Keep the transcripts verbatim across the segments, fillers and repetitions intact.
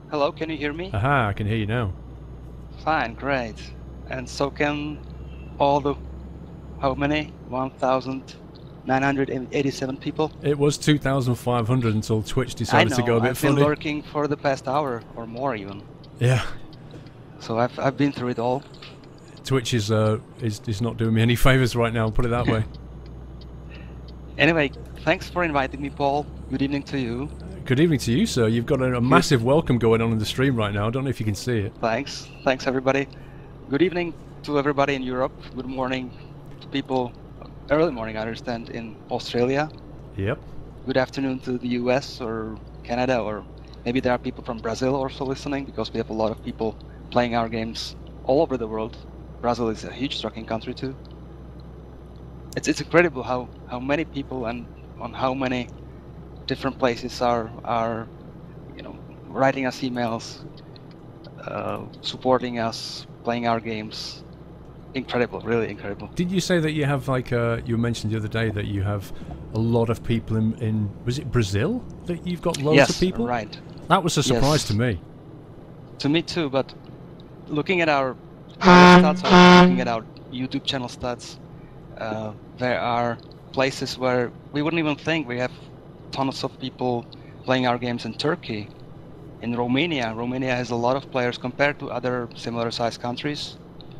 Hello, can you hear me? Aha, I can hear you now. Fine, great. And so can all the, how many? one thousand nine hundred eighty-seven people? It was two thousand five hundred until Twitch I decided to go know, a bit I've been funny. lurking for the past hour or more even. Yeah. So I've, I've been through it all. Twitch is, uh, is, is not doing me any favours right now, put it that way. Anyway, thanks for inviting me, Paul. Good evening to you. Good evening to you, sir. You've got a, a massive welcome going on in the stream right now. I don't know if you can see it. Thanks. Thanks, everybody. Good evening to everybody in Europe. Good morning to people, early morning, I understand, in Australia. Yep. Good afternoon to the U S or Canada, or maybe there are people from Brazil also listening, because we have a lot of people playing our games all over the world. Brazil is a huge trucking country too. It's it's incredible how how many people and on how many different places are are you know writing us emails, uh, supporting us, playing our games. Incredible, really incredible. Did you say that you have, like, uh, you mentioned the other day that you have a lot of people in, in was it Brazil that you've got loads yes, of people? Right. That was a surprise Yes. to me. To me too, but looking at our stats, or looking at our YouTube channel stats, uh, there are places where we wouldn't even think. We have tons of people playing our games in Turkey, in Romania. Romania has a lot of players compared to other similar sized countries.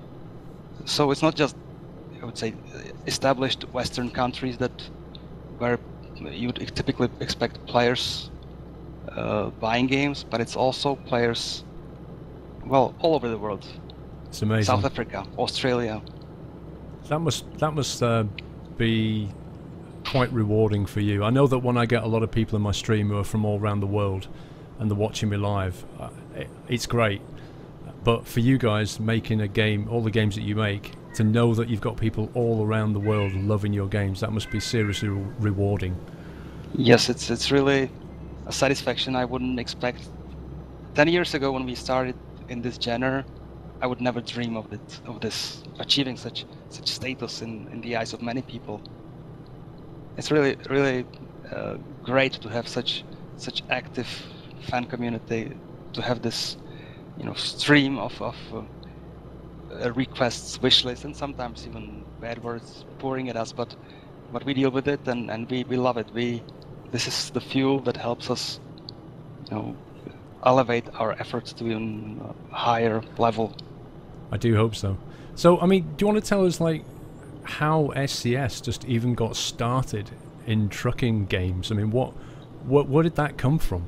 So it's not just, I would say, established Western countries that where you'd typically expect players uh, buying games, but it's also players, well, all over the world. It's amazing. South Africa, Australia. That must that must uh, be quite rewarding for you. I know that when I get a lot of people in my stream who are from all around the world and they're watching me live, uh, it, it's great. But for you guys making a game, all the games that you make, to know that you've got people all around the world loving your games, that must be seriously re rewarding. Yes, it's it's really a satisfaction I wouldn't expect. Ten years ago, when we started in this genre, I would never dream of it, of this achieving such such status in in the eyes of many people. It's really really uh, great to have such such active fan community, to have this, you know, stream of of uh, uh, requests, wish lists, and sometimes even bad words pouring at us. But but we deal with it, and and we we love it. We this is the fuel that helps us, you know, elevate our efforts to even a higher level. I do hope so. So, I mean, do you want to tell us, like, how S C S just even got started in trucking games? I mean, what, what, where did that come from?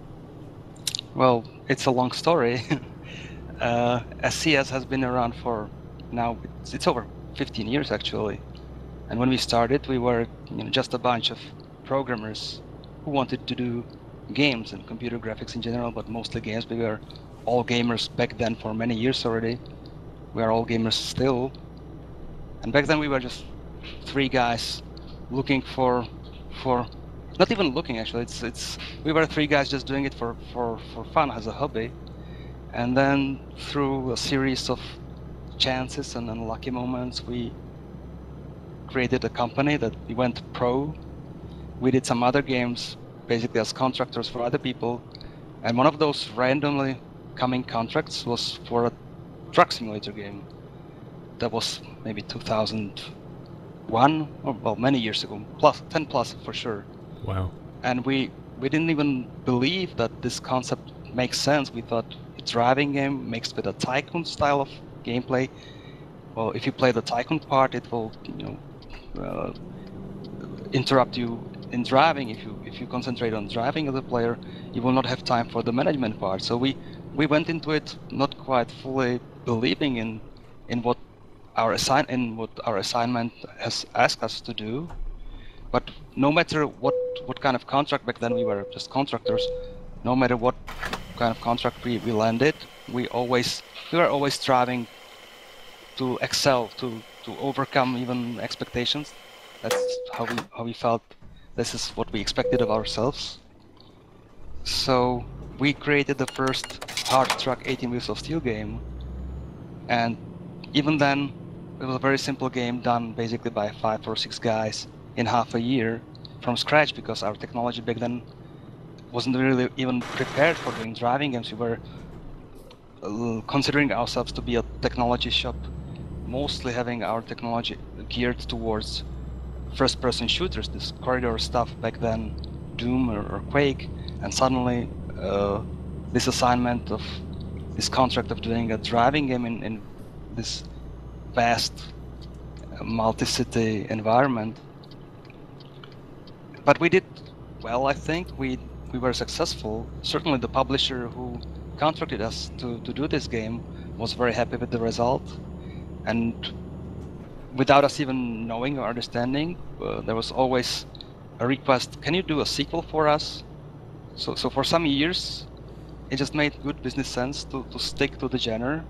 Well, it's a long story. uh, S C S has been around for now, it's, it's over fifteen years actually. And when we started, we were, you know, just a bunch of programmers who wanted to do games and computer graphics in general, but mostly games. We were all gamers back then for many years already. We are all gamers still. And back then we were just three guys looking for, for not even looking actually, it's, it's, we were three guys just doing it for, for, for fun as a hobby. And then through a series of chances and unlucky moments, we created a company that we went pro. We did some other games basically as contractors for other people, and one of those randomly coming contracts was for a truck simulator game. That was maybe two thousand one, or well, many years ago, plus ten plus for sure. Wow. And we we didn't even believe that this concept makes sense. We thought a driving game mixed with a tycoon style of gameplay. Well, if you play the tycoon part, it will, you know, uh, interrupt you in driving. If you if you concentrate on driving as a player, you will not have time for the management part. So we we went into it not quite fully believing in in what our assign in what our assignment has asked us to do. But no matter what what kind of contract, back then we were just contractors, no matter what kind of contract we, we landed, we always we were always striving to excel, to to overcome even expectations. That's how we how we felt. This is what we expected of ourselves. So we created the first hard truck eighteen wheels of steel game, and even then it was a very simple game done basically by five or six guys in half a year from scratch, because our technology back then wasn't really even prepared for doing driving games. We were uh, considering ourselves to be a technology shop, mostly having our technology geared towards first-person shooters, this corridor stuff back then, Doom or, or Quake, and suddenly uh, this assignment of this contract of doing a driving game in, in this vast uh, multi-city environment. But we did well, I think. We we were successful. Certainly the publisher who contracted us to, to do this game was very happy with the result. And without us even knowing or understanding, uh, there was always a request, can you do a sequel for us? So, so for some years, it just made good business sense to, to stick to the genre.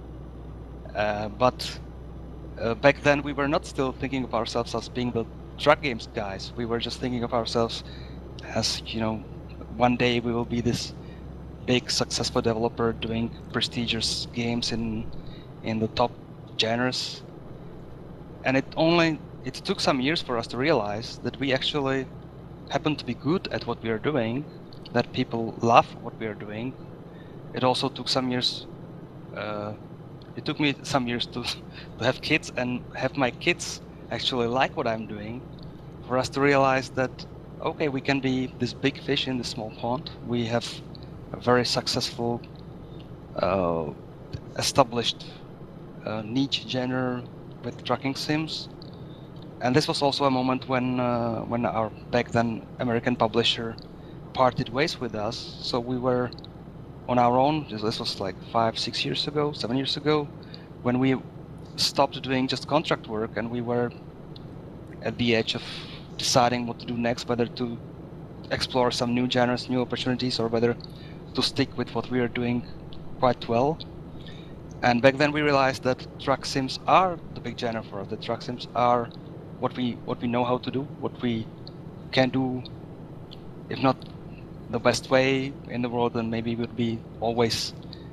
Uh, but uh, back then, we were not still thinking of ourselves as being the truck games guys. We were just thinking of ourselves as, you know, one day we will be this big successful developer doing prestigious games in in the top genres. And it only it took some years for us to realize that we actually happen to be good at what we are doing, that people love what we are doing. It also took some years. Uh, it took me some years to to have kids and have my kids actually like what I'm doing, for us to realize that okay, we can be this big fish in the small pond. We have a very successful, uh, established uh, niche genre with trucking sims, and this was also a moment when uh, when our back then American publisher parted ways with us. So we were on our own. This was like five, six years ago, seven years ago, when we stopped doing just contract work, and we were at the edge of deciding what to do next, whether to explore some new genres, new opportunities, or whether to stick with what we are doing quite well. And back then we realized that truck sims are the big genre for us. The truck sims are what we what we know how to do, what we can do, if not the best way in the world, then maybe would be always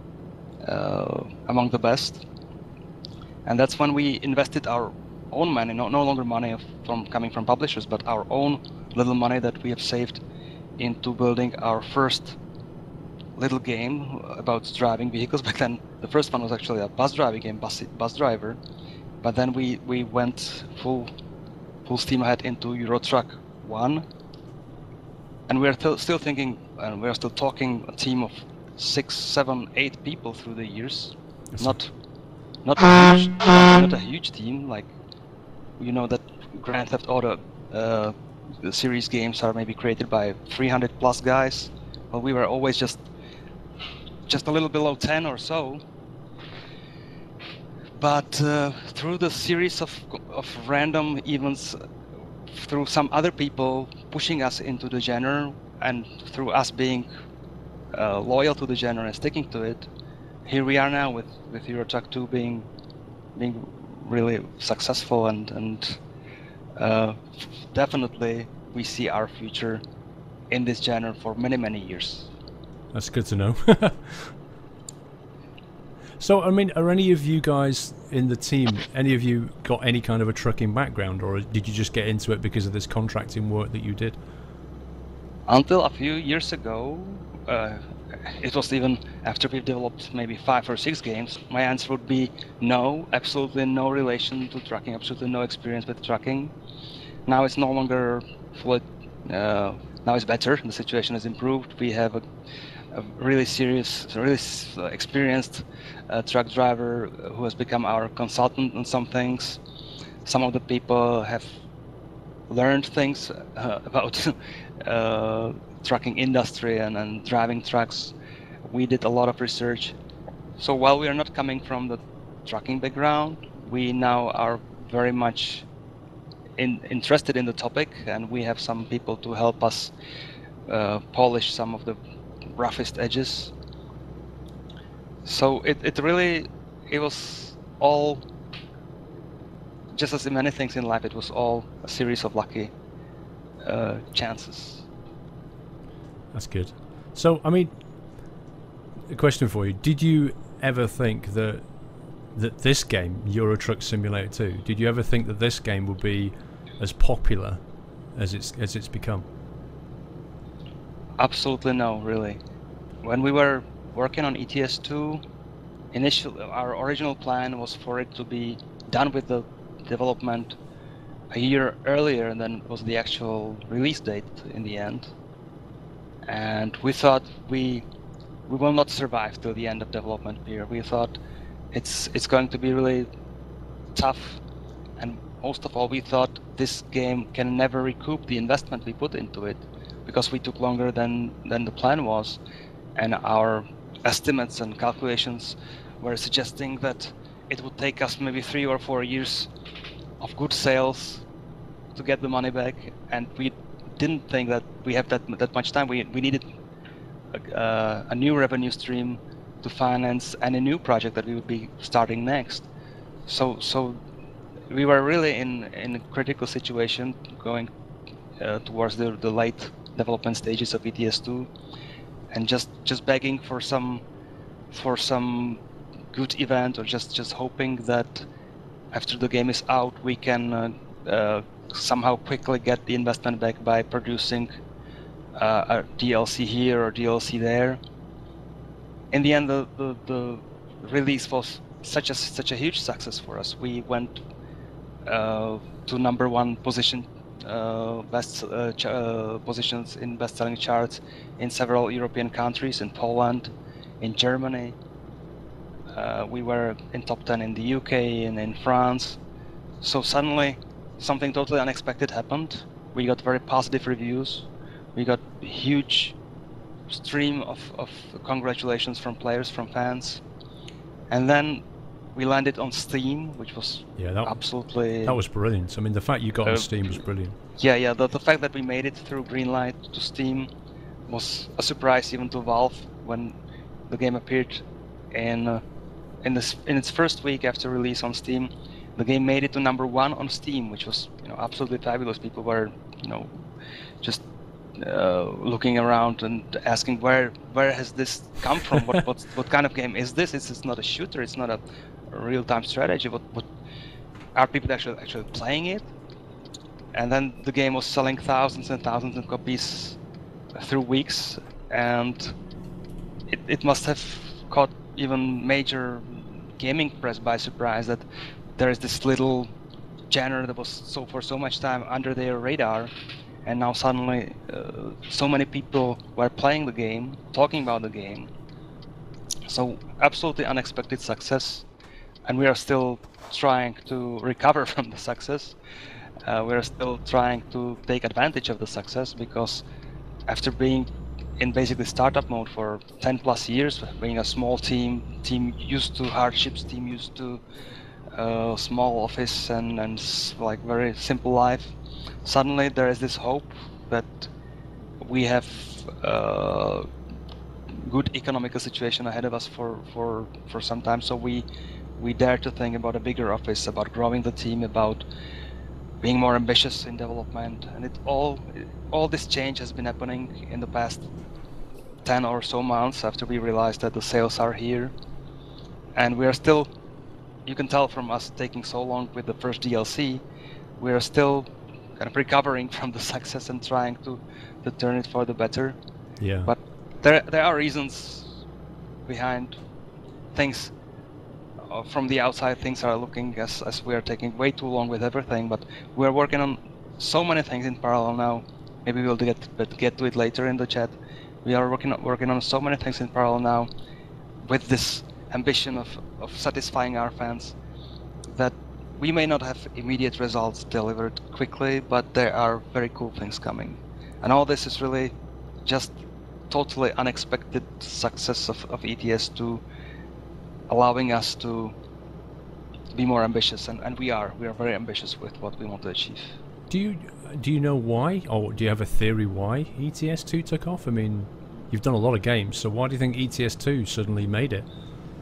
uh, among the best. And that's when we invested our own money, no, no longer money of, from coming from publishers, but our own little money that we have saved into building our first little game about driving vehicles. Back then, the first one was actually a bus driving game, Bus, bus Driver. But then we, we went full full steam ahead into Eurotruck one. And we're th still thinking, and we're still talking, a team of six, seven, eight people through the years. Yes. Not not a huge, not a huge team. Like, you know that Grand Theft Auto uh, the series games are maybe created by three hundred plus guys. Well, we were always just just a little below ten or so. But uh, through the series of of random events, through some other people pushing us into the genre, and through us being uh, loyal to the genre and sticking to it, here we are now with with Eurotruck two being being really successful, and and uh, definitely we see our future in this genre for many many years. That's good to know. So, I mean, are any of you guys in the team, any of you got any kind of a trucking background, or did you just get into it because of this contracting work that you did? Until a few years ago, uh, it was even after we've developed maybe five or six games, my answer would be no, absolutely no relation to trucking, absolutely no experience with trucking. Now it's no longer fully, uh, now it's better, the situation has improved. We have a, a really serious, really experienced uh, truck driver who has become our consultant on some things. Some of the people have learned things uh, about uh, trucking industry and, and driving trucks. We did a lot of research. So while we are not coming from the trucking background, we now are very much in, interested in the topic, and we have some people to help us uh, polish some of the roughest edges. So it, it really, it was all, just as in many things in life, it was all a series of lucky uh, chances. That's good. So, I mean, a question for you. Did you ever think that that this game, Euro Truck Simulator two, did you ever think that this game would be as popular as it's as it's become? Absolutely no, really. When we were working on E T S two, initial our original plan was for it to be done with the development a year earlier than was the actual release date in the end. And we thought we we will not survive till the end of development period. We thought it's it's going to be really tough, and most of all, we thought this game can never recoup the investment we put into it because we took longer than than the plan was, and our estimates and calculations were suggesting that it would take us maybe three or four years of good sales to get the money back, and we didn't think that we have that that much time. We we needed a, uh, a new revenue stream to finance any new project that we would be starting next. So so we were really in in a critical situation going uh, towards the the late development stages of E T S two, and just just begging for some for some good event, or just just hoping that after the game is out we can uh, uh, somehow quickly get the investment back by producing uh, a D L C here or D L C there. In the end, the, the, the release was such a such a huge success for us. We went uh, to number one position, uh, best uh, ch uh, positions in best-selling charts in several European countries, in Poland, in Germany. Uh, we were in top ten in the U K and in France. So suddenly, something totally unexpected happened. We got very positive reviews. We got a huge stream of, of congratulations from players, from fans. And then we landed on Steam, which was yeah, that, absolutely... That was brilliant. I mean, the fact you got uh, on Steam was brilliant. Yeah, yeah. The, the fact that we made it through Greenlight to Steam was a surprise even to Valve when the game appeared in, uh, in, this, in its first week after release on Steam. The game made it to number one on Steam, which was, you know, absolutely fabulous. People were, you know, just uh, looking around and asking where where has this come from? what what what kind of game is this? It's, it's not a shooter. It's not a, a real-time strategy. What what are people actually actually playing it? And then the game was selling thousands and thousands of copies through weeks, and it it must have caught even major gaming press by surprise that there is this little genre that was so for so much time under their radar, and now suddenly uh, so many people were playing the game, talking about the game. So absolutely unexpected success, and we are still trying to recover from the success. Uh, we are still trying to take advantage of the success, because after being in basically startup mode for ten plus years, being a small team, team used to hardships, team used to Uh, small office and, and like very simple life, suddenly there is this hope that we have uh, good economical situation ahead of us for, for, for some time. So we we dare to think about a bigger office, about growing the team, about being more ambitious in development, and it all all this change has been happening in the past ten or so months after we realized that the sales are here, and we are still. You can tell from us taking so long with the first D L C, we are still kind of recovering from the success and trying to, to turn it for the better. Yeah. But there there are reasons behind things. Uh, from the outside, things are looking as as we are taking way too long with everything. But we are working on so many things in parallel now. Maybe we'll get but get to it later in the chat. We are working working on so many things in parallel now, with this ambition of, of satisfying our fans, that we may not have immediate results delivered quickly, but there are very cool things coming. And all this is really just totally unexpected success of, of E T S two, allowing us to be more ambitious, and, and we are. We are very ambitious with what we want to achieve. Do you do you know why, or do you have a theory why E T S two took off? I mean, you've done a lot of games, so why do you think E T S two suddenly made it?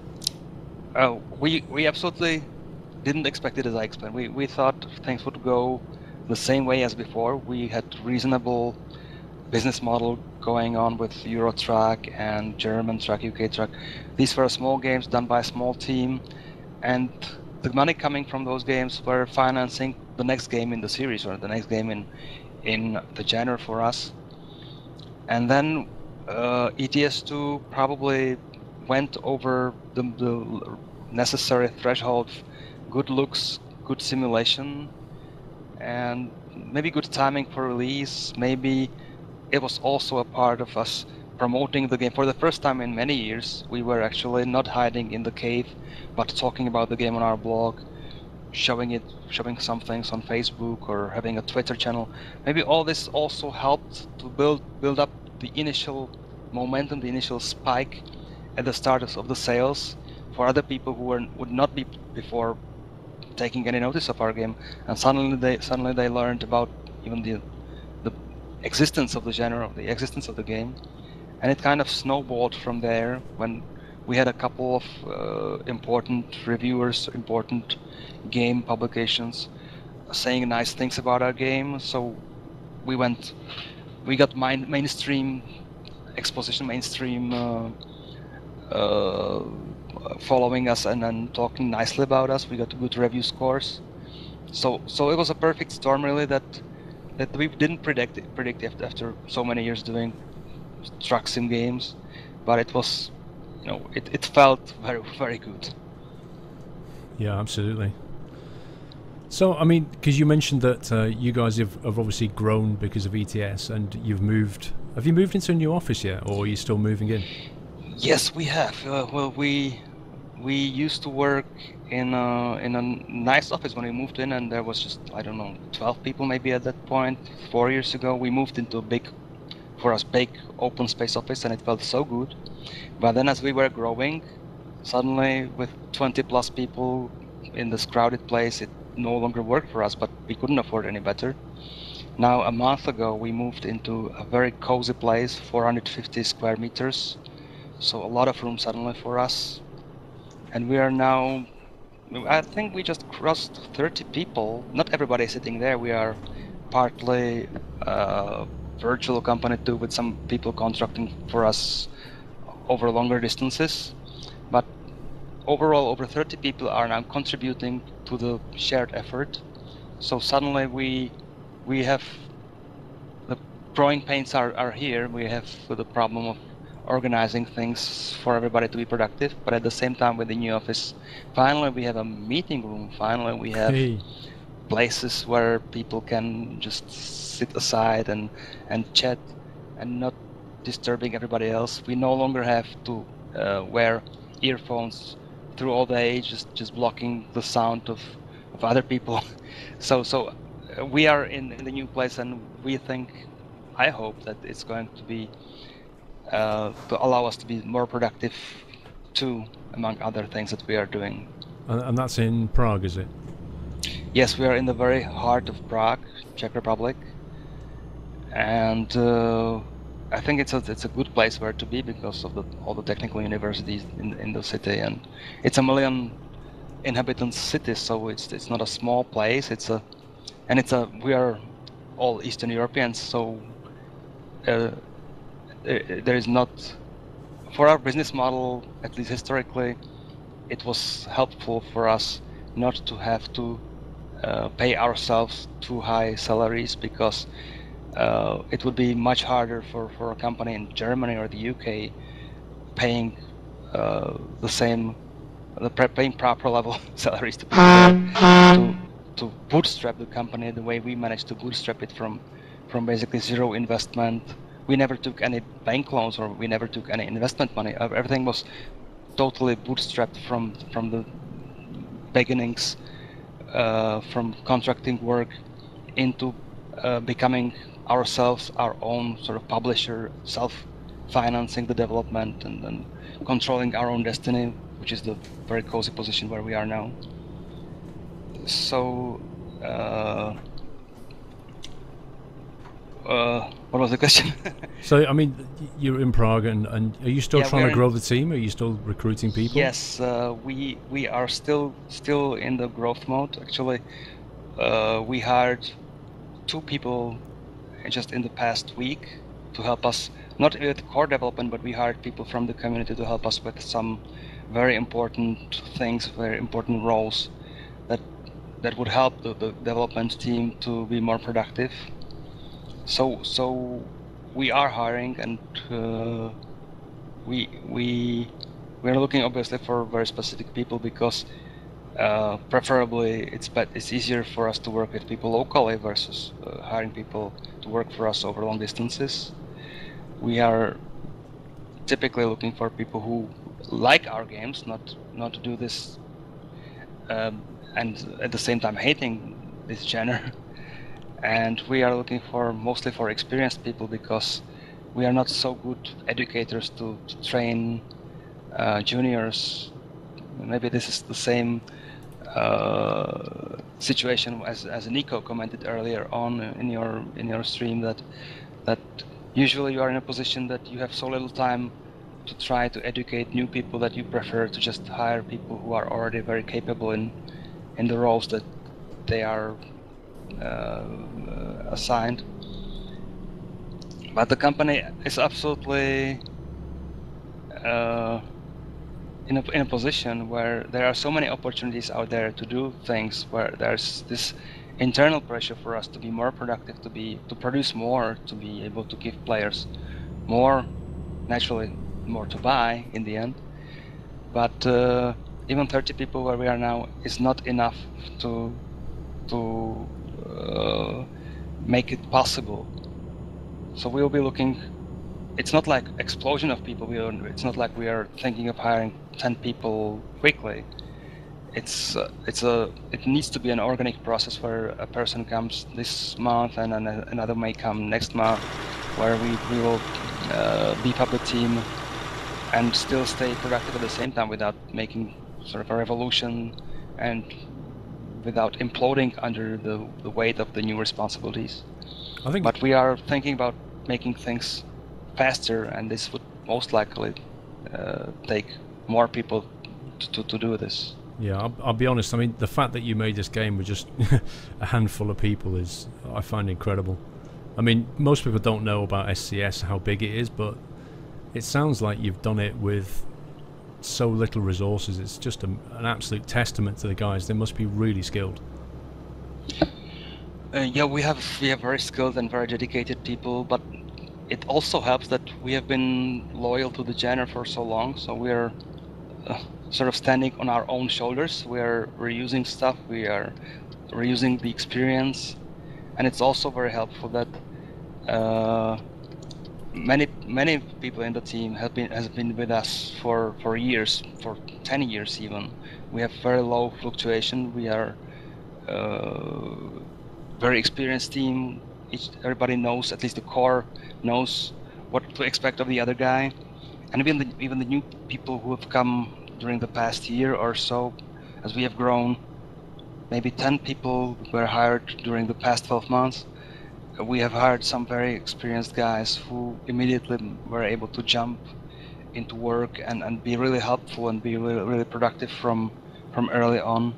Uh, we we absolutely didn't expect it, as I explained. We we thought things would go the same way as before. We had reasonable business model going on with Eurotruck and German Truck, U K Truck. These were small games done by a small team, and the money coming from those games were financing the next game in the series, or the next game in in the genre for us. And then uh, E T S two probably went over the, the necessary threshold of good looks, good simulation, and maybe good timing for release. Maybe it was also a part of us promoting the game. For the first time in many years, we were actually not hiding in the cave, but talking about the game on our blog, showing it, showing some things on Facebook or having a Twitter channel. Maybe all this also helped to build build up the initial momentum, the initial spike at the start of the sales for other people who were would not be before taking any notice of our game, and suddenly they suddenly they learned about even the the existence of the genre, the existence of the game, and it kind of snowballed from there when we had a couple of uh, important reviewers, important game publications saying nice things about our game. So we went, we got main, mainstream exposition, mainstream uh, uh, following us and then talking nicely about us. We got good review scores. So so it was a perfect storm really that that we didn't predict predict after so many years doing truck sim games, but it was, you know, it, it felt very very good. Yeah, absolutely. So, I mean, because you mentioned that uh, you guys have, have obviously grown because of E T S, and you've moved. Have you moved into a new office yet, or are you still moving in? Yes, we have. Uh, well, we we used to work in a, in a nice office when we moved in, and there was just, I don't know, twelve people maybe at that point. Four years ago, we moved into a big, for us, big open space office, and it felt so good. But then, as we were growing, suddenly with twenty plus people in this crowded place, it no longer worked for us, but we couldn't afford any better. Now, a month ago, we moved into a very cozy place, four hundred fifty square meters, so a lot of room suddenly for us. And we are now, I think we just crossed thirty people. Not everybody is sitting there. We are partly a virtual company too, with some people contracting for us over longer distances. But overall, over thirty people are now contributing to the shared effort. So suddenly we we have, the growing pains are, are here. We have the problem of organizing things for everybody to be productive, but at the same time with the new office, finally we have a meeting room, finally we have Hey. places where people can just sit aside and, and chat and not disturbing everybody else. We no longer have to uh, wear earphones through all day, just, just blocking the sound of, of other people. So, so uh, we are in, in the new place, and we think, I hope that it's going to be Uh, to allow us to be more productive too, among other things that we are doing. And, and that's in Prague, is it? Yes, we are in the very heart of Prague, Czech Republic, and uh, I think it's a it's a good place where to be because of the, all the technical universities in in the city, and it's a million inhabitants city, so it's it's not a small place. It's a and it's a we are all Eastern Europeans, so. Uh, There is not, for our business model, at least historically, it was helpful for us not to have to uh, pay ourselves too high salaries, because uh, it would be much harder for, for a company in Germany or the U K paying uh, the same, the paying proper level salaries to people to, to bootstrap the company the way we managed to bootstrap it from, from basically zero investment. We never took any bank loans, or we never took any investment money. Everything was totally bootstrapped from from the beginnings, uh, from contracting work into uh, becoming ourselves our own sort of publisher, self-financing the development, and then controlling our own destiny, which is the very cozy position where we are now. So. Uh, Uh, what was the question? So, I mean, you're in Prague, and, and are you still Yeah, trying to in, grow the team? Are you still recruiting people? Yes, uh, we we are still still in the growth mode. Actually, uh, we hired two people just in the past week to help us, not with core development, but we hired people from the community to help us with some very important things, very important roles that that would help the, the development team to be more productive. So so we are hiring, and uh, we we we're looking obviously for very specific people, because uh, preferably it's bet it's easier for us to work with people locally versus uh, hiring people to work for us over long distances. We are typically looking for people who like our games, not not to do this um, and at the same time hating this genre. And we are looking for mostly for experienced people, because we are not so good educators to, to train uh, juniors. Maybe this is the same uh, situation as as Nico commented earlier on in your in your stream, that that usually you are in a position that you have so little time to try to educate new people that you prefer to just hire people who are already very capable in in the roles that they are uh, assigned. But the company is absolutely uh, in a, in a position where there are so many opportunities out there to do things, where there's this internal pressure for us to be more productive, to be to produce more, to be able to give players more, naturally more to buy in the end. But uh, even thirty people where we are now is not enough to to uh, make it possible. So we'll be looking. It's not like explosion of people. We are, it's not like we are thinking of hiring ten people quickly. It's uh, it's a it needs to be an organic process where a person comes this month and then another may come next month, where we we will uh, beef up the team and still stay productive at the same time without making sort of a revolution and without imploding under the the weight of the new responsibilities. I think. But we are thinking about making things faster, and this would most likely uh, take more people to, to do this. Yeah, I'll, I'll be honest. I mean, the fact that you made this game with just a handful of people is, I find incredible. I mean, most people don't know about S C S, how big it is, but it sounds like you've done it with so little resources. It's just a, an absolute testament to the guys. They must be really skilled. Uh, yeah, we have we have very skilled and very dedicated people, but it also helps that we have been loyal to the genre for so long. So we are uh, sort of standing on our own shoulders. We are reusing stuff. We are reusing the experience, and it's also very helpful that uh, many many people in the team have been has been with us for for years, for ten years even. We have very low fluctuation. We are uh, very experienced team. Each, everybody knows, at least the core knows what to expect of the other guy, and even the even the new people who have come during the past year or so, as we have grown. Maybe ten people were hired during the past twelve months. We have hired some very experienced guys who immediately were able to jump into work and, and be really helpful and be really, really productive from from early on.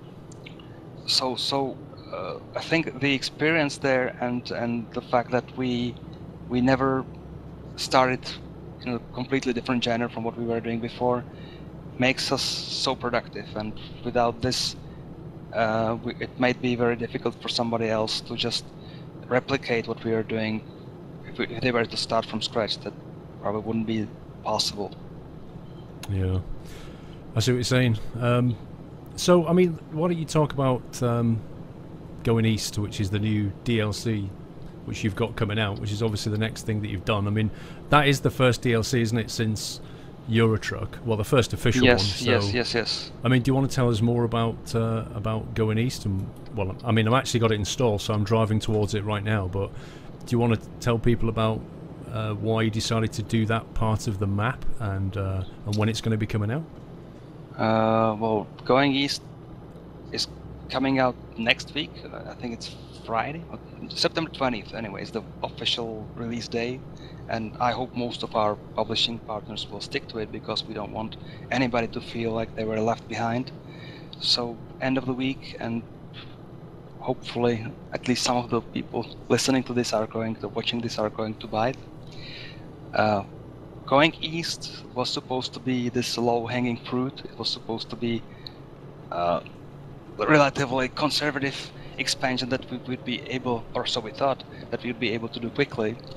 So so uh, I think the experience there and and the fact that we we never started in a completely different genre from what we were doing before makes us so productive. And without this, uh, we, it might be very difficult for somebody else to just replicate what we are doing. If, we, if they were to start from scratch, that probably wouldn't be possible. Yeah, I see what you're saying. Um, so, I mean, why don't you talk about um, Going East, which is the new D L C, which you've got coming out, which is obviously the next thing that you've done. I mean, that is the first D L C, isn't it, since Eurotruck? Well, the first official yes, one. So, yes, yes, yes. I mean, do you want to tell us more about uh, about Going East? And well, I mean, I've actually got it installed, so I'm driving towards it right now. But do you want to tell people about uh, why you decided to do that part of the map and uh, and when it's going to be coming out? Uh, well, Going East is coming out next week. I think it's Friday, September twentieth. Anyway, is the official release day. And I hope most of our publishing partners will stick to it, because we don't want anybody to feel like they were left behind. So end of the week, and hopefully at least some of the people listening to this are going to, watching this are going to buy it. Uh, Going East was supposed to be this low-hanging fruit. It was supposed to be uh, a relatively conservative expansion that we would be able, or so we thought, that we would be able to do quickly.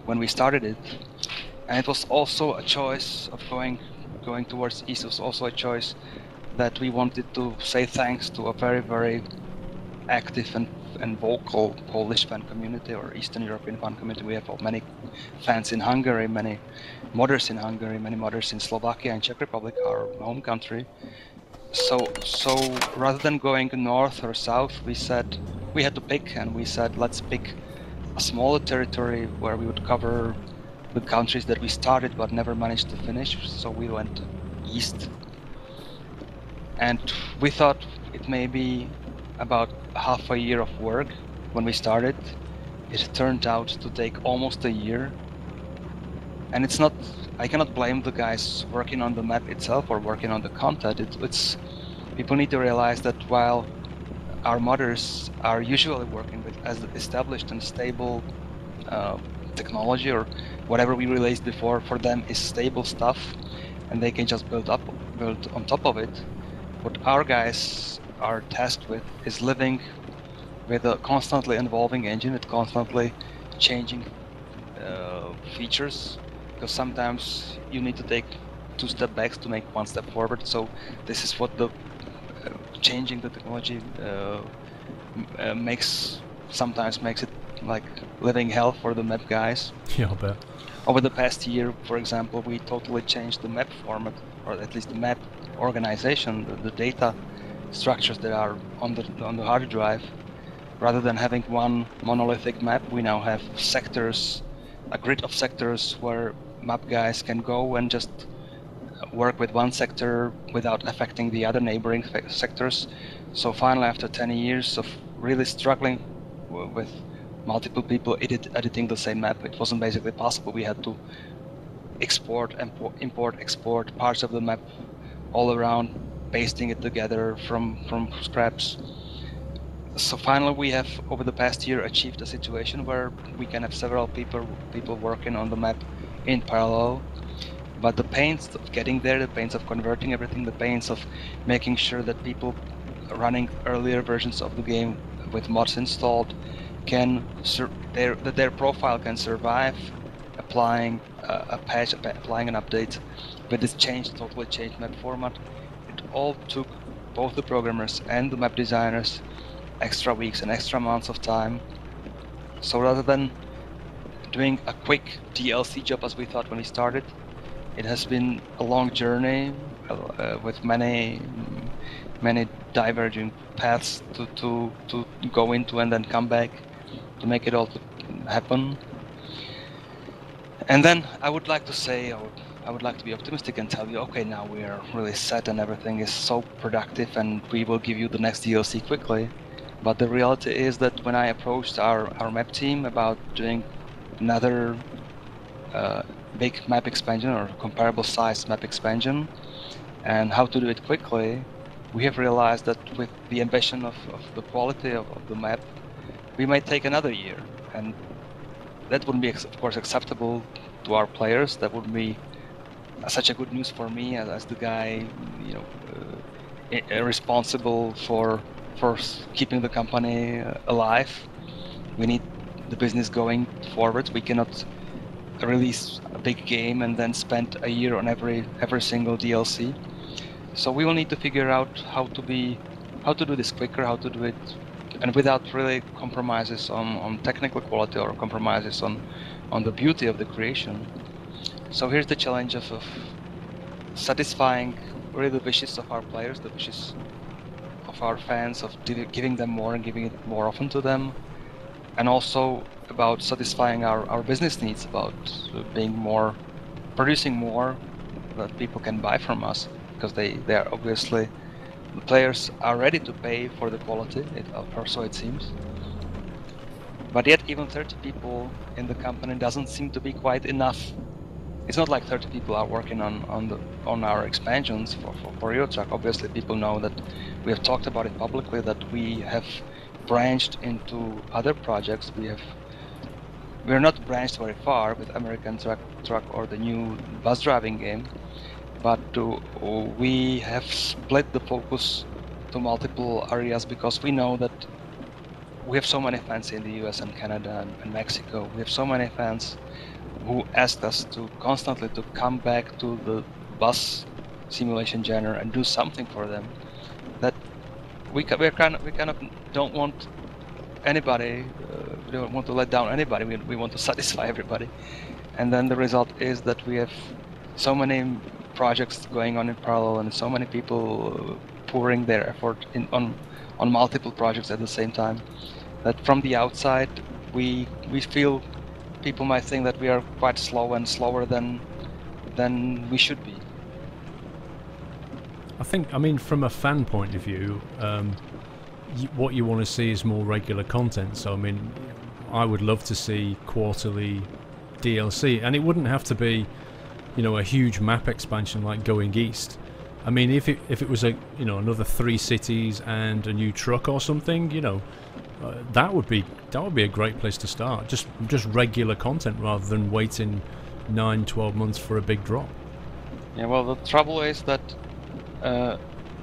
when we started it. And it was also a choice of going going towards east. It was also a choice that we wanted to say thanks to a very, very active and, and vocal Polish fan community or Eastern European fan community. We have many fans in Hungary, many modders in Hungary, many modders in Slovakia and Czech Republic, our home country. So, so rather than going north or south, we said we had to pick, and we said let's pick a smaller territory where we would cover the countries that we started but never managed to finish. So we went east, and we thought it may be about half a year of work when we started. It turned out to take almost a year, and it's not, I cannot blame the guys working on the map itself or working on the content. It, it's people need to realize that while our modders are usually working with as established and stable uh, technology or whatever we released before, for them is stable stuff, and they can just build up, build on top of it. What our guys are tasked with is living with a constantly evolving engine, with constantly changing uh, features, because sometimes you need to take two step backs to make one step forward. So this is what the uh, changing the technology uh, uh, makes, sometimes makes it like living hell for the map guys. Yeah, I bet. Over the past year, for example, we totally changed the map format, or at least the map organization, the, the data structures that are on the on the hard drive. Rather than having one monolithic map, we now have sectors, a grid of sectors where map guys can go and just work with one sector without affecting the other neighboring sectors. So finally, after ten years of really struggling with multiple people edit, editing the same map, it wasn't basically possible. We had to export, import, import, export parts of the map all around, pasting it together from, from scraps. So finally, we have, over the past year, achieved a situation where we can have several people people working on the map in parallel. But the pains of getting there, the pains of converting everything, the pains of making sure that people running earlier versions of the game with mods installed can sur their that their profile can survive applying uh, a patch, applying an update with this changed, totally changed map format. It all took both the programmers and the map designers extra weeks and extra months of time. So rather than doing a quick D L C job as we thought when we started, it has been a long journey uh, with many many diverging paths to, to, to go into and then come back to make it all to happen. And then I would like to say, I would, I would like to be optimistic and tell you, okay, now we are really set and everything is so productive and we will give you the next D L C quickly. But the reality is that when I approached our, our map team about doing another uh, big map expansion or comparable size map expansion and how to do it quickly, we have realized that with the ambition of, of the quality of, of the map, we might take another year, and that wouldn't be, of course, acceptable to our players. That would be uh, such a good news for me as, as the guy, you know, uh, responsible for for keeping the company uh, alive. We need the business going forward. We cannot release a big game and then spend a year on every every single D L C. So we will need to figure out how to be, how to do this quicker, how to do it, and without really compromises on, on technical quality or compromises on, on the beauty of the creation. So here's the challenge of, of satisfying really the wishes of our players, the wishes of our fans, of giving them more and giving it more often to them, and also about satisfying our, our business needs, about being more, producing more that people can buy from us, because they, they are obviously, the players are ready to pay for the quality, it, or so it seems. But yet even thirty people in the company doesn't seem to be quite enough. It's not like thirty people are working on, on, the, on our expansions for, for, for Eurotruck. Obviously people know that we have talked about it publicly, that we have branched into other projects. We have, we're not branched very far with American Truck, truck or the new bus driving game, but uh, we have split the focus to multiple areas because we know that we have so many fans in the U S and Canada and, and Mexico. We have so many fans who asked us to constantly to come back to the bus simulation genre and do something for them. That we we kind of we kind of don't want anybody. Uh, we don't want to let down anybody. We we want to satisfy everybody. And then the result is that we have so many projects going on in parallel and so many people pouring their effort in on on multiple projects at the same time, that from the outside we we feel people might think that we are quite slow and slower than than we should be. I think, I mean, from a fan point of view, um, you, what you want to see is more regular content. So, I mean, I would love to see quarterly D L C, and it wouldn't have to be, you know, a huge map expansion like Going East. I mean, if it if it was a you know another three cities and a new truck or something, you know, uh, that would be that would be a great place to start. Just just regular content rather than waiting nine, twelve months for a big drop. Yeah, well, the trouble is that uh,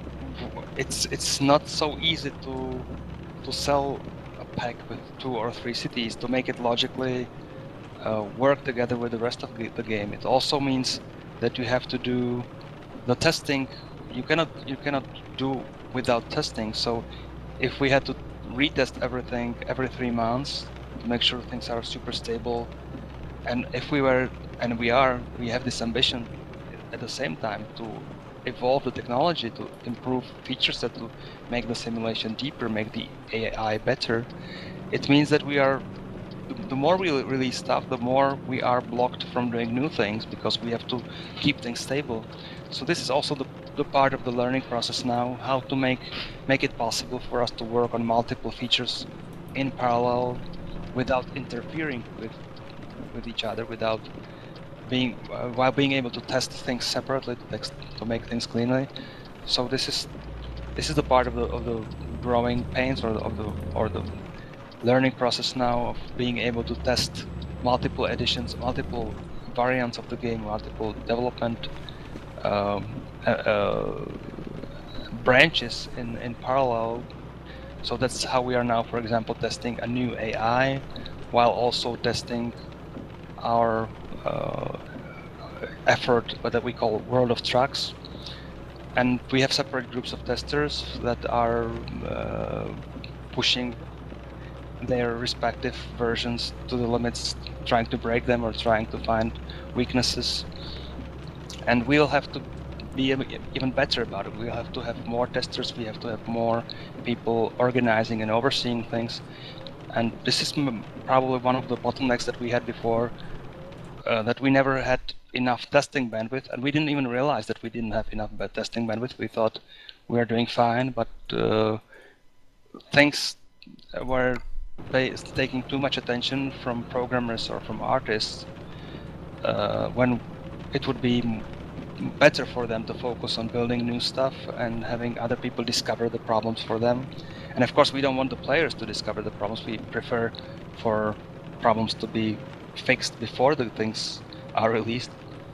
it's it's not so easy to to sell a pack with two or three cities to make it logically uh, work together with the rest of the, the game. It also means that you have to do the testing. You cannot you cannot do without testing. So if we had to retest everything every three months to make sure things are super stable, and if we were and we are we have this ambition at the same time to evolve the technology, to improve features, that to make the simulation deeper, make the A I better, it means that we are the more we release stuff, the more we are blocked from doing new things because we have to keep things stable. So this is also the, the part of the learning process now, how to make make it possible for us to work on multiple features in parallel without interfering with with each other, without being uh, while being able to test things separately to, text, to make things cleanly. So this is this is the part of the of the growing pains or the, of the or the learning process now of being able to test multiple editions, multiple variants of the game, multiple development um, uh, uh, branches in, in parallel. So that's how we are now, for example, testing a new A I while also testing our uh, effort that we call World of Trucks. And we have separate groups of testers that are uh, pushing their respective versions to the limits, trying to break them or trying to find weaknesses. And we'll have to be even better about it. We'll have to have more testers, we have to have more people organizing and overseeing things. And this is probably one of the bottlenecks that we had before, uh, that we never had enough testing bandwidth, and we didn't even realize that we didn't have enough testing bandwidth. We thought we were doing fine, but uh, things were taking too much attention from programmers or from artists, uh, when it would be better for them to focus on building new stuff and having other people discover the problems for them. And of course we don't want the players to discover the problems. We prefer for problems to be fixed before the things are released.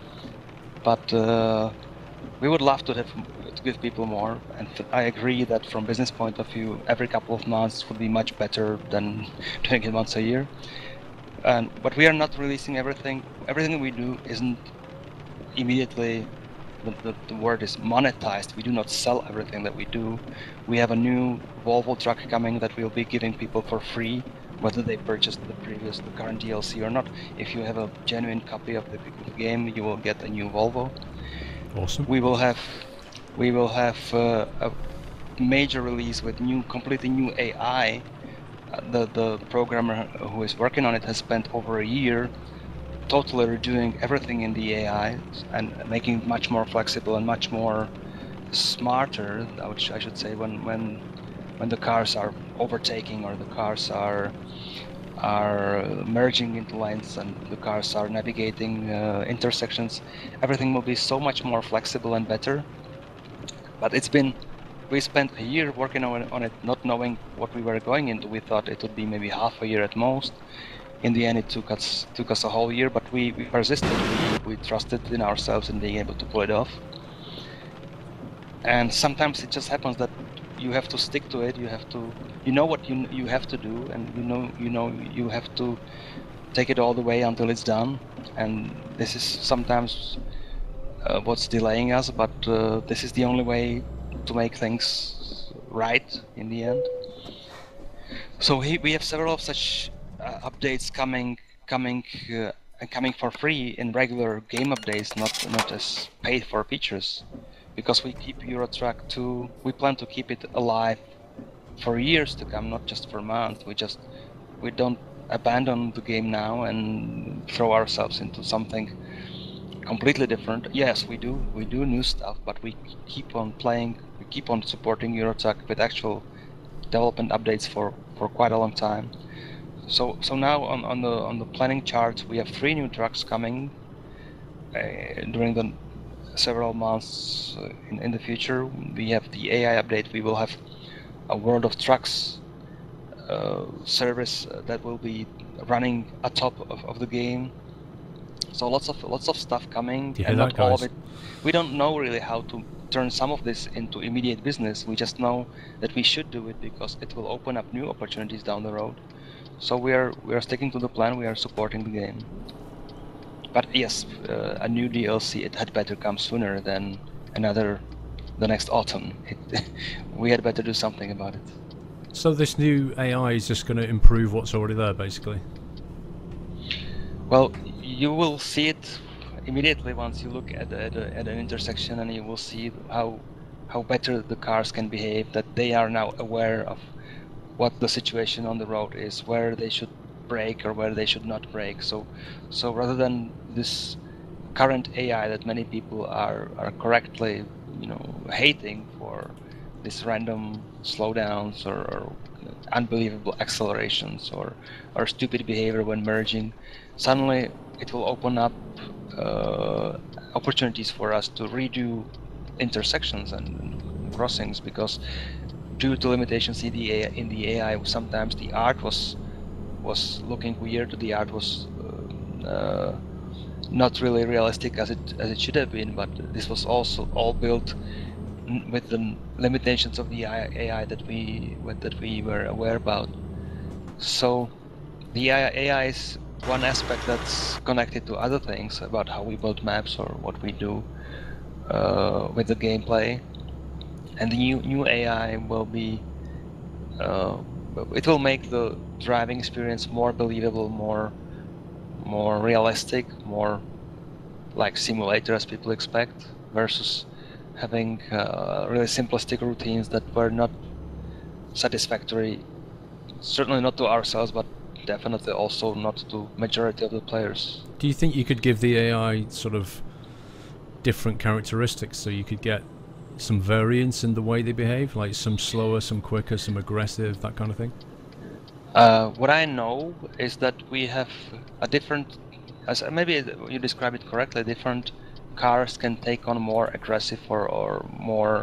But uh, we would love to have to give people more, and I agree that from business point of view, every couple of months would be much better than doing it once a year. And but we are not releasing everything. Everything we do isn't immediately, the, the, the word is monetized. We do not sell everything that we do. We have a new Volvo truck coming that we'll be giving people for free, whether they purchased the previous, the current D L C or not. If you have a genuine copy of the, the game, you will get a new Volvo. Awesome. We will have, we will have uh, a major release with new, completely new A I. Uh, the the programmer who is working on it has spent over a year totally redoing everything in the A I and making it much more flexible and much more smarter, which I should say, when when when the cars are overtaking or the cars are are merging into lanes and the cars are navigating uh, intersections, everything will be so much more flexible and better. But it's been, we spent a year working on it, on it not knowing what we were going into. We thought it would be maybe half a year at most. In the end, it took us took us a whole year, but we, we persisted. We, we trusted in ourselves and being able to pull it off. And sometimes it just happens that you have to stick to it. You have to, you know what you you have to do, and you know you know you have to take it all the way until it's done, and this is sometimes uh, what's delaying us, but uh, this is the only way to make things right in the end. So he, we have several of such uh, updates coming, coming, uh, and coming for free in regular game updates, not not as paid for features, because we keep Eurotruck two. We plan to keep it alive for years to come, not just for months. We just we don't abandon the game now and throw ourselves into something completely different. Yes, we do we do new stuff, but we keep on playing. We keep on supporting Eurotruck with actual development updates for for quite a long time. So so now on on the on the planning chart we have three new trucks coming uh, during the several months uh, in, in the future. We have the A I update. We will have a World of Trucks uh, service that will be running atop of, of the game. So lots of lots of stuff coming, Do you and hear not that, all of guys? it. We don't know really how to turn some of this into immediate business. We just know that we should do it because it will open up new opportunities down the road. So we are we are sticking to the plan. We are supporting the game. But yes, uh, a new D L C, it had better come sooner than another the next autumn. It, we had better do something about it. So this new A I is just going to improve what's already there, basically? Well, you will see it immediately once you look at, at, a, at an intersection, and you will see how how better the cars can behave, that they are now aware of what the situation on the road is, where they should brake or where they should not brake. So so rather than this current A I that many people are, are correctly, you know, hating for these random slowdowns or, or unbelievable accelerations or, or stupid behavior when merging, suddenly it will open up uh, opportunities for us to redo intersections and, and crossings, because due to limitations in the A I, in the A I, sometimes the art was was looking weird. The art was uh, uh, not really realistic as it as it should have been. But this was also all built with the limitations of the A I that we that we were aware about. So the A I is one aspect that's connected to other things about how we build maps or what we do uh, with the gameplay. And the new new A I will be uh, it will make the driving experience more believable, more more realistic, more like simulator as people expect, versus having uh, really simplistic routines that were not satisfactory, certainly not to ourselves, but definitely also not to majority of the players. Do you think you could give the A I sort of different characteristics, so you could get some variance in the way they behave, like some slower, some quicker, some aggressive, that kind of thing? Uh, what I know is that we have a different, as maybe you describe it correctly, different cars can take on more aggressive or, or more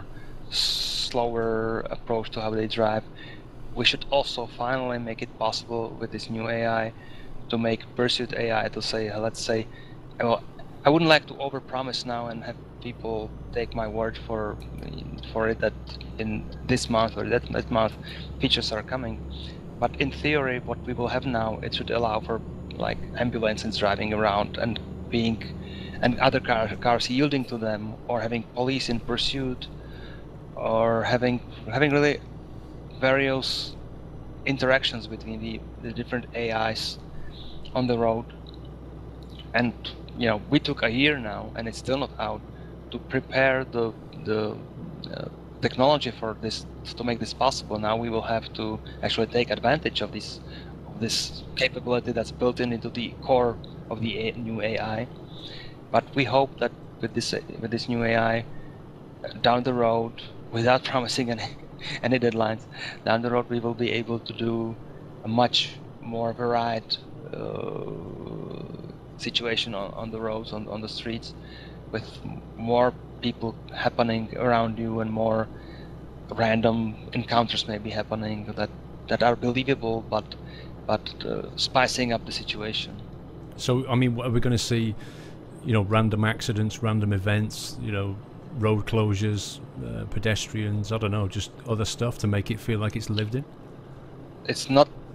slower approach to how they drive. We should also finally make it possible with this new A I to make pursuit A I to say, uh, let's say, well, I wouldn't like to overpromise now and have people take my word for for it that in this month or that, that month features are coming. But in theory, what we will have now, it should allow for like ambulances driving around and being, and other car, cars yielding to them, or having police in pursuit, or having having really various interactions between the, the different A Is on the road. And you know, we took a year now, and it's still not out, to prepare the the uh, technology for this, to make this possible. Now we will have to actually take advantage of this of this capability that's built in into the core of the a new A I. But we hope that with this with this new A I, down the road, without promising any any deadlines, down the road we will be able to do a much more varied uh, situation on, on the roads, on, on the streets, with more people happening around you and more random encounters maybe happening that that are believable, but but uh, spicing up the situation. So, I mean, are we going to see, you know, random accidents, random events, you know, road closures, uh, pedestrians, I don't know, just other stuff to make it feel like it's lived in? It's not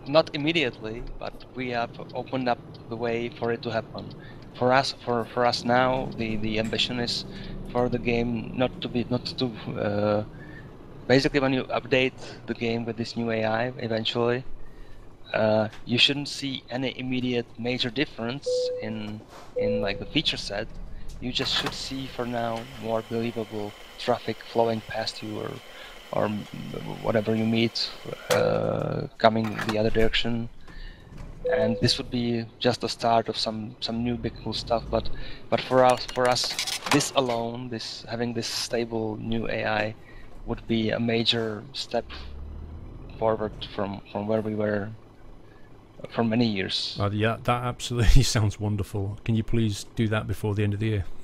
not immediately, but we have opened up the way for it to happen. For us, for for us now, the the ambition is for the game not to be not to. Uh, basically, when you update the game with this new A I, eventually, uh, you shouldn't see any immediate major difference in in like the feature set. You just should see for now more believable traffic flowing past you, or or whatever you meet uh, coming the other direction. And this would be just the start of some some new big cool stuff. But but for us for us, this alone, this having this stable new A I, would be a major step forward from from where we were for many years. Uh, yeah, that absolutely sounds wonderful. Can you please do that before the end of the year?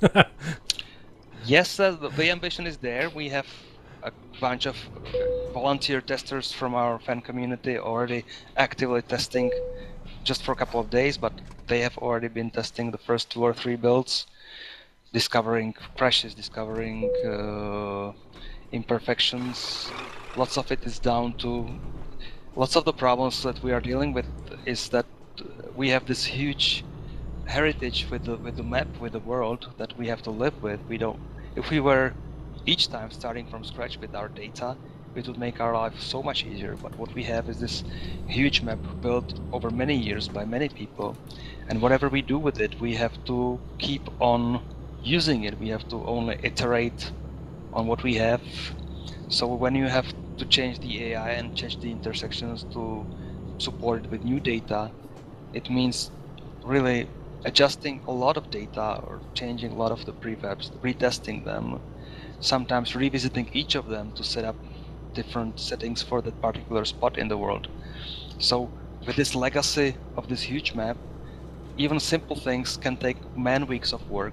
Yes, uh, the, the ambition is there. We have a bunch of volunteer testers from our fan community already actively testing, just for a couple of days, but they have already been testing the first two or three builds, discovering crashes, discovering uh, imperfections. Lots of it is down to, lots of the problems that we are dealing with is that we have this huge heritage with the with the map, with the world that we have to live with. We don't. If we were each time starting from scratch with our data, it would make our life so much easier. But what we have is this huge map built over many years by many people, and whatever we do with it, we have to keep on using it. We have to only iterate on what we have. So when you have to change the A I and change the intersections to support it with new data, it means really adjusting a lot of data or changing a lot of the prefabs, retesting them, sometimes revisiting each of them to set up different settings for that particular spot in the world. So with this legacy of this huge map, even simple things can take man weeks of work,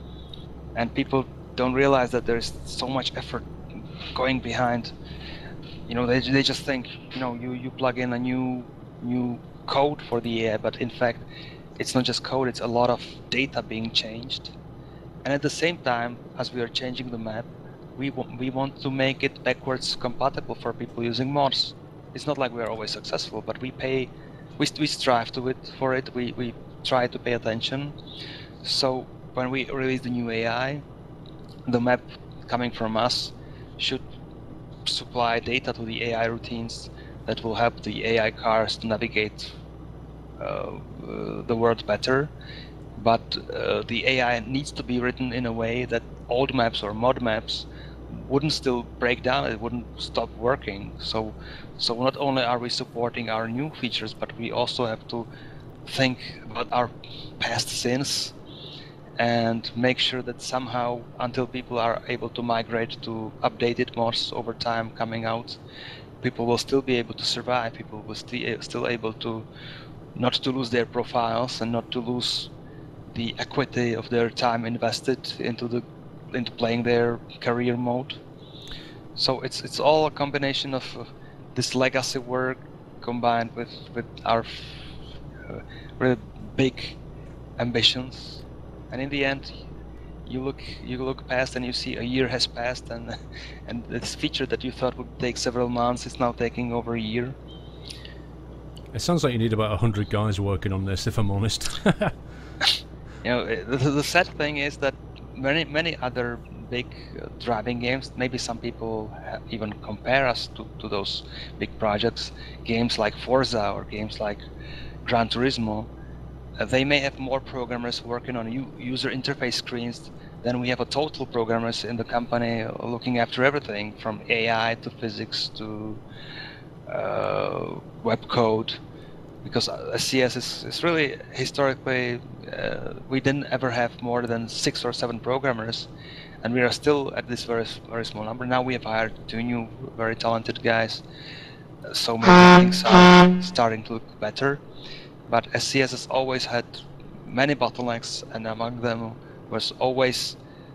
and people don't realize that there's so much effort going behind. You know, they, they just think, you know, you, you plug in a new new code for the A I, but in fact it's not just code, it's a lot of data being changed. And at the same time, as we are changing the map, we, we want to make it backwards compatible for people using mods. It's not like we are always successful, but we pay, we, we strive to it for it, we, we try to pay attention. So when we release the new A I, the map coming from us should supply data to the A I routines that will help the A I cars to navigate uh, uh, the world better. But uh, the A I needs to be written in a way that old maps or mod maps wouldn't still break down, it wouldn't stop working. So, so not only are we supporting our new features, but we also have to think about our past sins and make sure that somehow, until people are able to migrate to updated mods over time coming out, people will still be able to survive, people will st still able to not to lose their profiles and not to lose the equity of their time invested into the into playing their career mode. So it's it's all a combination of uh, this legacy work combined with with our uh, really big ambitions, and in the end, you look you look past and you see a year has passed, and and this feature that you thought would take several months is now taking over a year. It sounds like you need about a hundred guys working on this, if I'm honest. You know, the, the sad thing is that many many other big uh, driving games, maybe some people have even compare us to, to those big projects, games like Forza or games like Gran Turismo, uh, they may have more programmers working on u user interface screens than we have a total programmers in the company looking after everything from A I to physics to uh, web code. Because S C S is, is really historically, uh, we didn't ever have more than six or seven programmers, and we are still at this very very small number. Now we have hired two new very talented guys, so maybe things are starting to look better. But S C S has always had many bottlenecks, and among them was always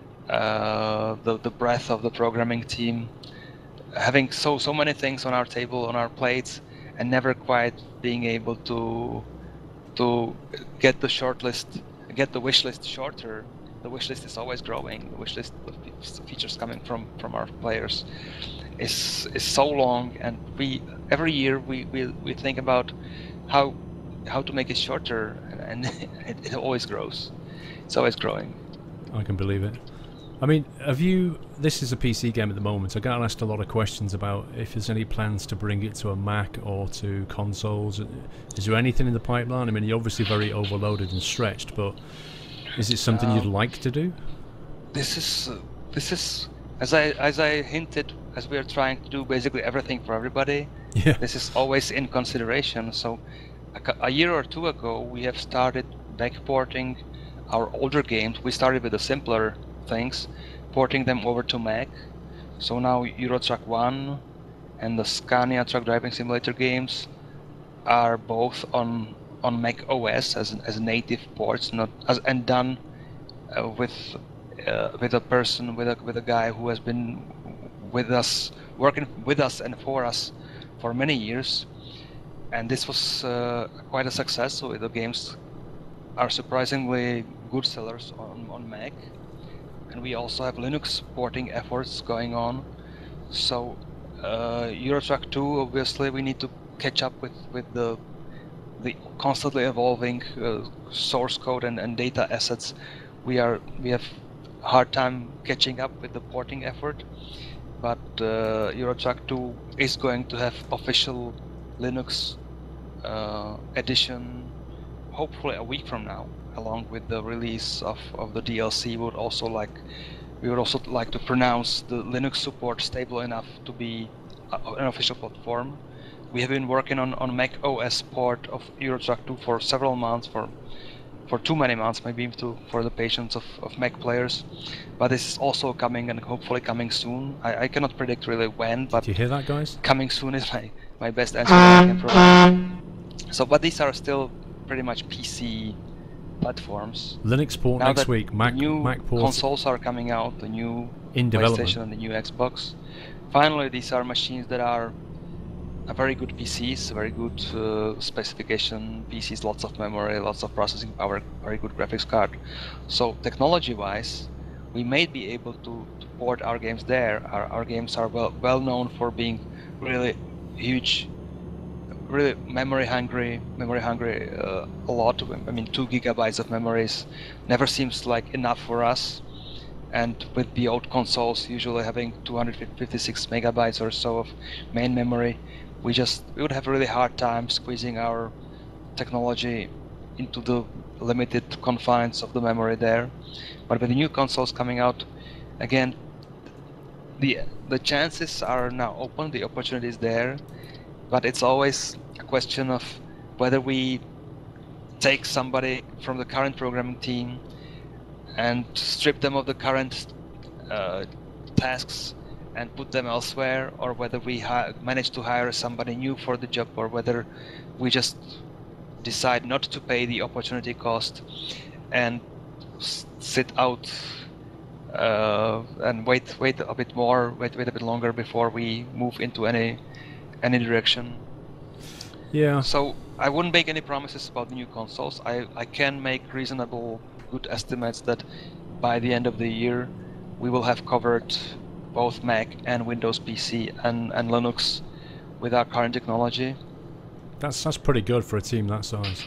uh, the the breadth of the programming team, having so so many things on our table, on our plates, and never quite being able to to get the short list, get the wish list shorter. The wish list is always growing. The wish list of features coming from from our players, is is so long, and we every year we we, we think about how how to make it shorter, and, and it, it always grows. It's always growing. I can believe it. I mean, have you... This is a P C game at the moment. I got asked a lot of questions about if there's any plans to bring it to a Mac or to consoles. Is there anything in the pipeline? I mean, you're obviously very overloaded and stretched, but is it something um, you'd like to do? This is... Uh, this is... As I, as I hinted, as we are trying to do basically everything for everybody, yeah. This is always in consideration. So a, a year or two ago, we have started backporting our older games. We started with the simpler things, porting them over to Mac. So now Eurotruck one and the Scania truck driving simulator games are both on on Mac O S as as native ports, not as and done uh, with uh, with a person with a with a guy who has been with us, working with us and for us for many years. And this was uh, quite a success. So the games are surprisingly good sellers on on Mac. And we also have Linux porting efforts going on. So uh, Eurotruck two, obviously, we need to catch up with, with the the constantly evolving uh, source code and, and data assets. We are we have a hard time catching up with the porting effort. But uh, Eurotruck two is going to have official Linux uh, edition, hopefully a week from now, along with the release of, of the D L C. We would also like we would also like to pronounce the Linux support stable enough to be a, an official platform. We have been working on, on Mac O S port of Eurotruck two for several months, for for too many months, maybe to, for the patience of, of Mac players. But this is also coming, and hopefully coming soon. I, I cannot predict really when, but do you hear that, guys? Coming soon is my, my best answer that I can provide. So, but these are still pretty much P C platforms. Linux port now next week. Mac, new Mac port consoles are coming out, the new in PlayStation and the new Xbox. Finally, these are machines that are a very good P Cs, very good uh, specification P Cs, lots of memory, lots of processing power, very good graphics card. So technology-wise, we may be able to, to port our games there. Our, our games are well well known for being really huge, really memory hungry, memory hungry uh, a lot. I mean, two gigabytes of memories never seems like enough for us. And with the old consoles usually having two hundred fifty-six megabytes or so of main memory, we just we would have a really hard time squeezing our technology into the limited confines of the memory there. But with the new consoles coming out, again, the the chances are now open, the opportunity is there, but it's always a question of whether we take somebody from the current programming team and strip them of the current uh, tasks and put them elsewhere, or whether we manage to hire somebody new for the job, or whether we just decide not to pay the opportunity cost and sit out uh, and wait wait a bit more, wait wait a bit longer before we move into any any direction. Yeah. So I wouldn't make any promises about the new consoles. I, I can make reasonable good estimates that by the end of the year we will have covered both Mac and Windows P C and, and Linux with our current technology. That's that's pretty good for a team that size.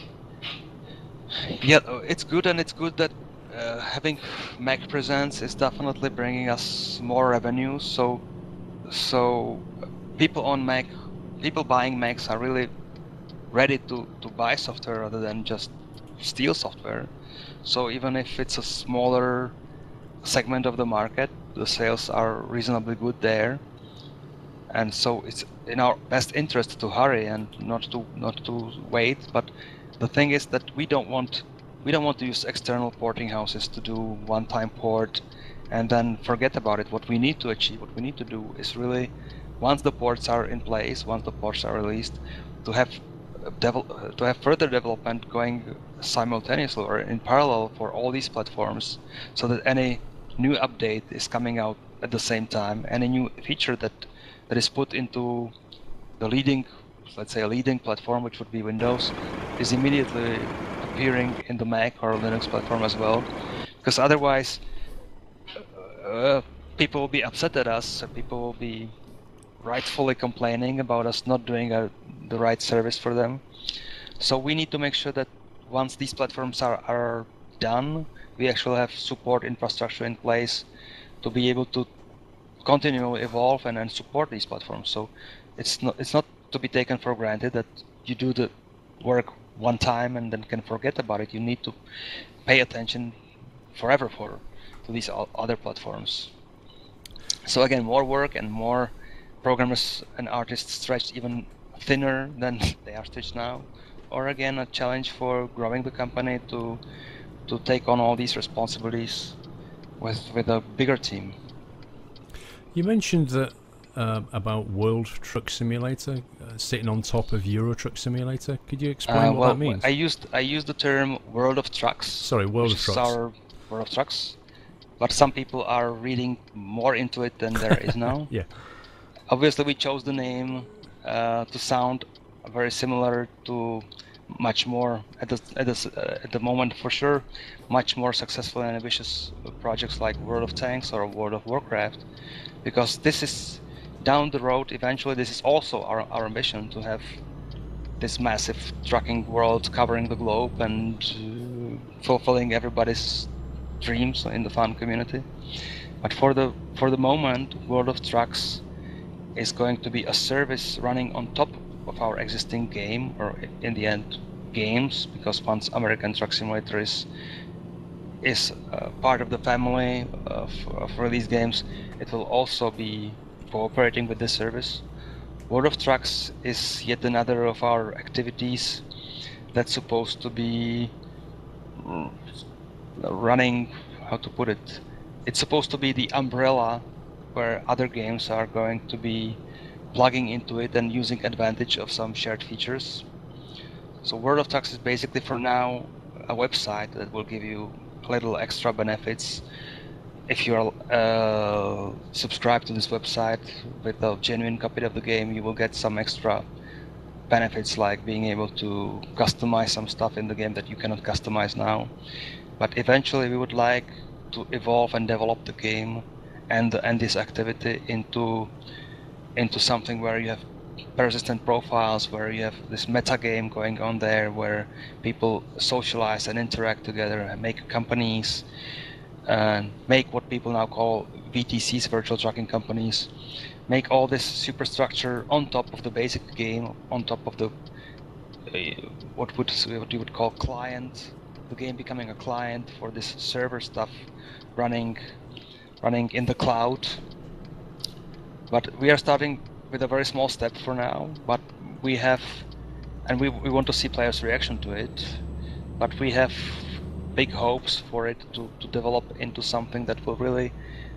Yeah, it's good, and it's good that uh, having Mac presence is definitely bringing us more revenue. So, so people on Mac, people buying Macs are really ready to, to buy software rather than just steal software. So even if it's a smaller segment of the market, the sales are reasonably good there, and so it's in our best interest to hurry and not to not to wait. But the thing is that we don't want we don't want to use external porting houses to do one-time port and then forget about it. What we need to achieve, what we need to do, is really, once the ports are in place, once the ports are released, to have devel to have further development going simultaneously or in parallel for all these platforms, so that any new update is coming out at the same time, and a new feature that that is put into the leading, let's say a leading platform, which would be Windows, is immediately appearing in the Mac or Linux platform as well, because otherwise uh, people will be upset at us, people will be rightfully complaining about us not doing a, the right service for them. So we need to make sure that once these platforms are, are done, we actually have support infrastructure in place to be able to continue evolve and, and support these platforms. So it's not it's not to be taken for granted that you do the work one time and then can forget about it. You need to pay attention forever for to these other platforms. So again, more work and more programmers and artists stretched even thinner than they are stretched now, or again a challenge for growing the company to to take on all these responsibilities with with a bigger team. You mentioned that uh, about World Truck Simulator uh, sitting on top of Eurotruck Simulator. Could you explain Uh, what well, that means? I used I used the term World of Trucks. Sorry, World which of is Trucks. Our World of Trucks, but some people are reading more into it than there is now. Yeah. Obviously, we chose the name uh, to sound very similar to much more at the at the, uh, at the moment for sure, much more successful and ambitious projects like World of Tanks or World of Warcraft, because this is down the road. Eventually, this is also our our ambition to have this massive trucking world covering the globe and uh, fulfilling everybody's dreams in the fun community. But for the for the moment, World of Trucks is going to be a service running on top of our existing game, or in the end, games, because once American Truck Simulator is is uh, part of the family of, of release games, it will also be cooperating with this service. World of Trucks is yet another of our activities that's supposed to be running, how to put it, it's supposed to be the umbrella where other games are going to be plugging into it and using advantage of some shared features. So World of Trucks is basically for now a website that will give you little extra benefits. If you are uh, subscribed to this website with a genuine copy of the game, you will get some extra benefits, like being able to customize some stuff in the game that you cannot customize now. But eventually we would like to evolve and develop the game and and this activity into into something where you have persistent profiles, where you have this meta game going on there, where people socialize and interact together and make companies and make what people now call V T Cs, virtual trucking companies, make all this superstructure on top of the basic game, on top of the uh, what would what you would call client, the game becoming a client for this server stuff running running in the cloud. But we are starting with a very small step for now, but we have, and we, we want to see players' reaction to it, but we have big hopes for it to, to develop into something that will really,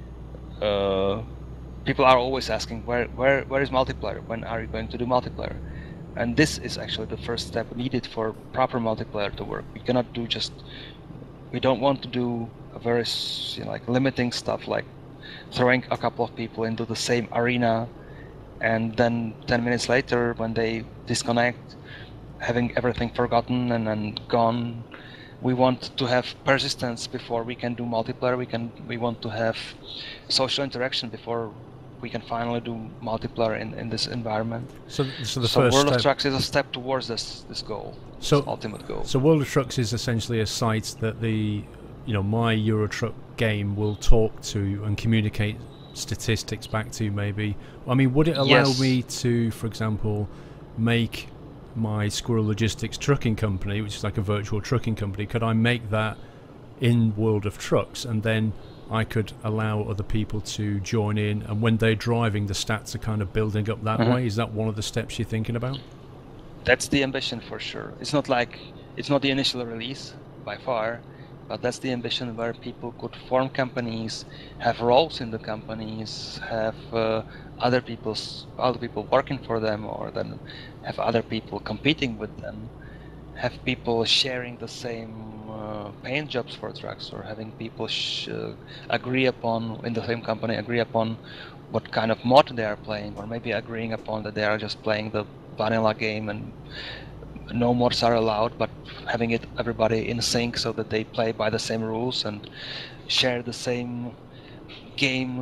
uh, people are always asking, where, where, where is multiplayer? When are you going to do multiplayer? And this is actually the first step needed for proper multiplayer to work. We cannot do just, we don't want to do a very, you know, like limiting stuff like throwing a couple of people into the same arena and then ten minutes later when they disconnect, having everything forgotten and, and gone. We want to have persistence before we can do multiplayer. We can we want to have social interaction before we can finally do multiplayer in, in this environment. So, so the so first World step... of Trucks is a step towards this this goal, so, this ultimate goal. So World of Trucks is essentially a site that the, you know, my Eurotruck game will talk to and communicate statistics back to, maybe. I mean, would it allow yes. me to, for example, make my Squirrel Logistics trucking company, which is like a virtual trucking company, could I make that in World of Trucks, and then I could allow other people to join in, and when they're driving, the stats are kind of building up that mm-hmm. way? Is that one of the steps you're thinking about? That's the ambition for sure. It's not like, it's not the initial release by far, but that's the ambition, where people could form companies, have roles in the companies, have uh, other people's other people working for them, or then have other people competing with them, have people sharing the same uh, paint jobs for trucks, or having people sh uh, agree upon in the same company agree upon what kind of mod they are playing, or maybe agreeing upon that they are just playing the vanilla game and no mods are allowed, but having it everybody in sync so that they play by the same rules and share the same game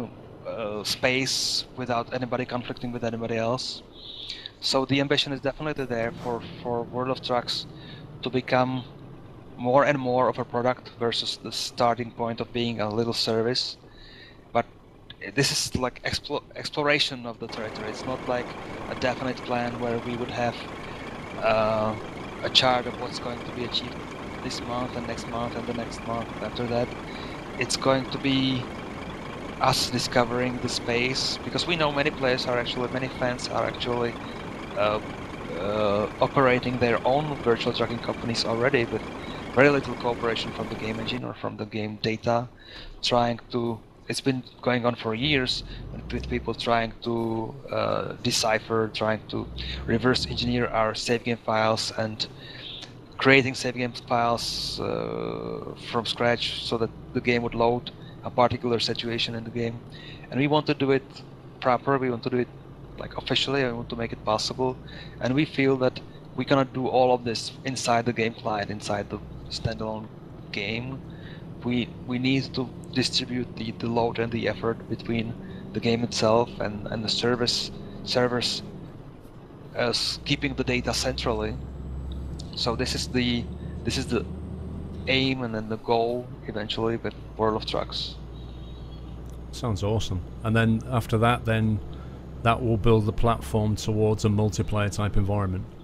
uh, space without anybody conflicting with anybody else. So the ambition is definitely there for, for World of Trucks to become more and more of a product versus the starting point of being a little service. But this is like explo exploration of the territory. It's not like a definite plan where we would have uh, a chart of what's going to be achieved this month and next month and the next month after that. It's going to be us discovering the space, because we know many players are actually, many fans are actually uh, uh, operating their own virtual trucking companies already with very little cooperation from the game engine or from the game data, trying to, it's been going on for years with people trying to uh, decipher, trying to reverse engineer our save game files and creating save game files uh, from scratch so that the game would load a particular situation in the game. And we want to do it proper, we want to do it like officially, we want to make it possible, and we feel that we cannot do all of this inside the game client, inside the standalone game. We we need to distribute the, the load and the effort between the game itself and, and the service servers as keeping the data centrally. So this is the this is the aim and then the goal eventually with World of Trucks. Sounds awesome. And then after that, then that will build the platform towards a multiplayer type environment.